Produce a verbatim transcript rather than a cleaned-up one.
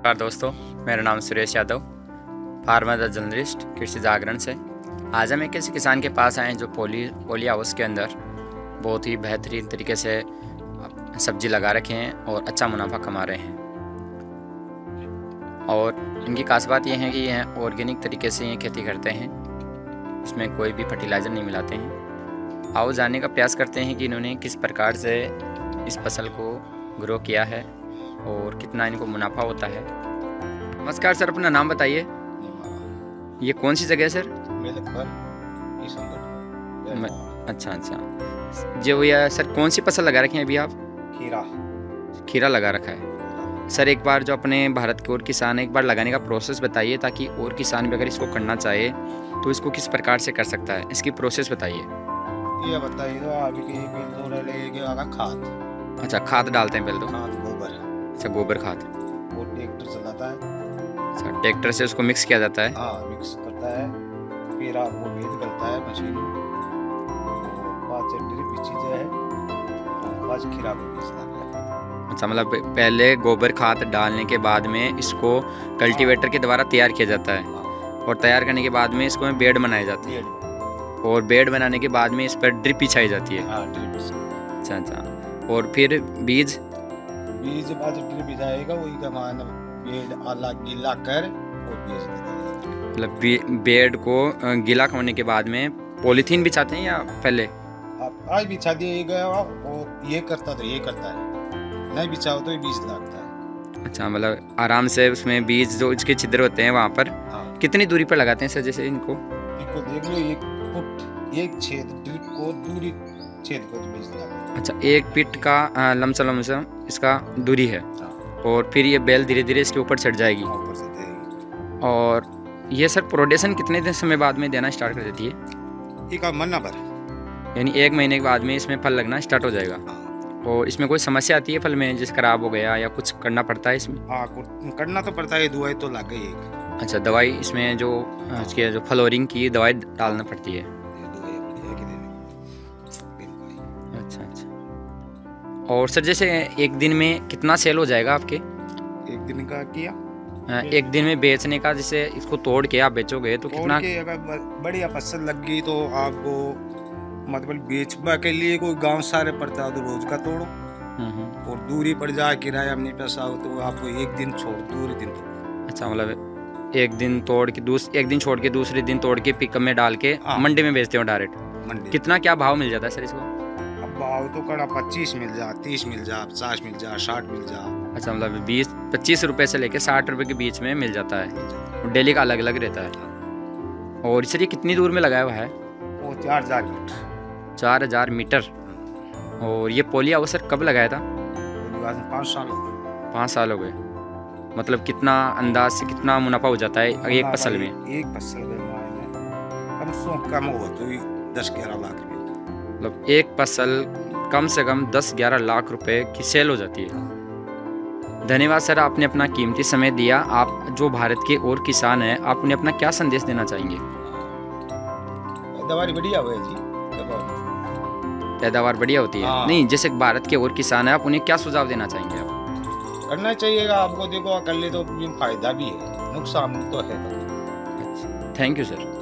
नमस्कार दोस्तों, मेरा नाम Suresh Yadav, farmer the journalist Krishi Jagran से। आज हम एक किसी किसान के पास आए हैं जो पोली पोली हाउस के अंदर बहुत ही बेहतरीन तरीके से सब्जी लगा रखे हैं और अच्छा मुनाफा कमा रहे हैं। और इनकी खास बात यह है कि यह ऑर्गेनिक तरीके से ये खेती करते हैं, इसमें कोई भी फर्टिलाइज़र नहीं मिलाते हैं। आओ जानने का प्रयास करते हैं कि इन्होंने किस प्रकार से इस फसल को ग्रो किया है और कितना इनको मुनाफा होता है। नमस्कार सर, अपना नाम बताइए। ये कौन सी जगह है सर? अच्छा अच्छा जी भैया, सर कौन सी फसल लगा रखे हैं अभी आप? खीरा। खीरा लगा रखा है सर। एक बार जो अपने भारत के और किसान एक बार लगाने का प्रोसेस बताइए, ताकि और किसान भी अगर इसको करना चाहे तो इसको किस प्रकार से कर सकता है, इसकी प्रोसेस बताइए। ये बताइए तो अभी के तो लेगा खाद। अच्छा, खाद डालते हैं पहले तो? खाद गोबर। अच्छा, गोबर खाद। वो ट्रैक्टर चलाता है। अच्छा, ट्रैक्टर से उसको मिक्स किया जाता है? हाँ, मिक्स करता है, फिर आपको भेद करता है मशीन। पाँच ड्रिप चीज़ें है, पाँच खीरा को बेचता है। अच्छा, मतलब पहले गोबर खाद डालने के बाद में इसको कल्टीवेटर के द्वारा तैयार किया जाता है, और तैयार करने के बाद में इसको बेड बनाई जाती है, और बेड बनाने के बाद में इस पर ड्रिप बिछाई जाती है। हाँ, ड्रिप। अच्छा अच्छा, और फिर बीज बीज बाद ड्रिप बिछाएगा, वही का मान बेड अलग गीला कर और बीज देगा। मतलब बेड को गीला होने के बाद में पॉलीथीन बिछाते हैं या पहले? आप आज बिछा दिएगा और ये करता तो ये करता है, नहीं बिछाओ तो ये बीज लगता है। अच्छा, मतलब आराम से उसमें बीज जो इसके छिद्र होते हैं वहाँ पर। हाँ। कितनी दूरी पर लगाते हैं सर जैसे इनको? इनको देख लो, एक फुट एक छेद ड्रिप को दूरी छेद को बीज लगाते हैं। अच्छा, एक फीट का लमसम लमसम इसका दूरी है। हाँ। और फिर ये बेल धीरे धीरे इसके ऊपर चढ़ जाएगी। ऊपर से देगी। और ये सर प्रोडेशन कितने दिन समय बाद में देना स्टार्ट कर देती है? ठीक है, महीना भर, यानी एक महीने के बाद में इसमें फल लगना स्टार्ट हो जाएगा। और इसमें कोई समस्या आती है फल में, जिस खराब हो गया या कुछ करना पड़ता है इसमें? हाँ, करना तो पड़ता है, दवाई तो लग गई एक। अच्छा, दवाई इसमें जो इसके जो फ्लोरिंग की दवाई डालना पड़ती है। अच्छा अच्छा। और सर जैसे एक दिन में कितना सेल हो जाएगा आपके? एक दिन का किया एक दिन में बेचने का, जैसे इसको तोड़ के आप बेचोगे तो कितना? के अगर बढ़िया फसल लग गई तो आपको मतलब बेचने के लिए कोई गांव सारे पड़ता है तो रोज का तोड़ो, और दूरी पड़ जाए किराया अपने पैसा हो तो आपको एक दिन छोड़ दूसरे दिन तोड़ो। अच्छा, मतलब एक दिन तोड़ के दूस एक दिन छोड़ के दूसरे दिन तोड़ के पिकअप में डाल के मंडी में बेचते हो डायरेक्ट? मंडी। कितना क्या भाव मिल जाता है सर इसको? अब भाव तो कड़ा पच्चीस मिल जा, तीस मिल जा, पचास मिल जा, साठ मिल जा। अच्छा, मतलब बीस पच्चीस रुपए से लेके साठ रुपए के बीच में मिल जाता है, और डेली का अलग अलग रहता है। और सर ये कितनी दूर में लगाया हुआ है? वो चार हजार मीटर। चार हजार मीटर। और ये पोली हाउस सर कब लगाया था? पाँच साल हो गए। पाँच साल हो गए। मतलब कितना अंदाज से कितना मुनाफा हो जाता है एक फसल में? एक फसल में कम से कम हो तो दस ग्यारह लाख रुपए। मतलब एक फसल कम से कम दस ग्यारह लाख रुपए की सेल हो जाती है। धन्यवाद सर, आपने अपना कीमती समय दिया। आप जो भारत के और किसान हैं, आप उन्हें अपना क्या संदेश देना चाहेंगे? पैदावार बढ़िया हुआ है जी। पैदावार बढ़िया होती है? हाँ। नहीं, जैसे भारत के और किसान हैं, आप उन्हें क्या सुझाव देना चाहेंगे? आप करना चाहिएगा आपको, देखो कर ले तो फायदा भी है, नुकसान तो है। Thank you sir.